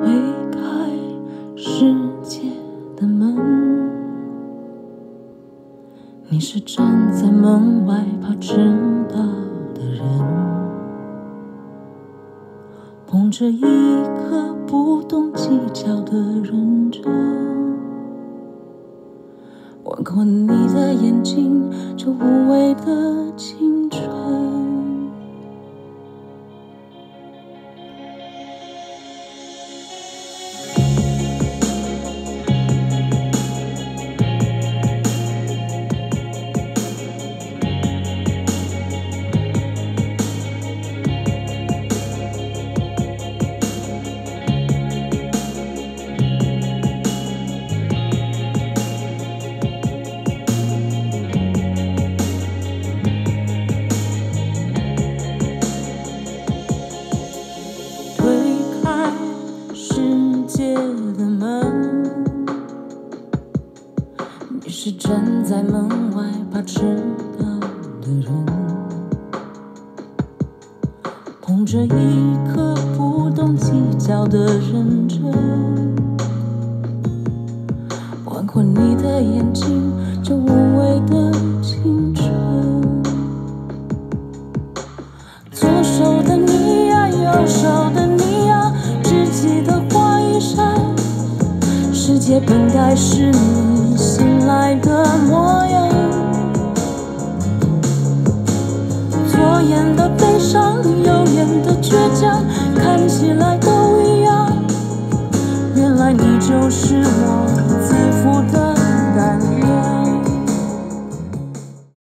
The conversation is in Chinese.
推开世界的门，你是站在门外怕迟到的人，捧着一颗不懂计较的认真，吻过你的眼睛，这无畏的青春。你是站在门外怕迟到的人，捧着一颗不懂计较的认真，吻过你的眼睛，这无畏的青春。左手的你呀，右手的你呀，只记得花一扇，世界本该是你醒来的模样。左眼的悲伤，右眼的倔强，看起来都一样，原来你就是我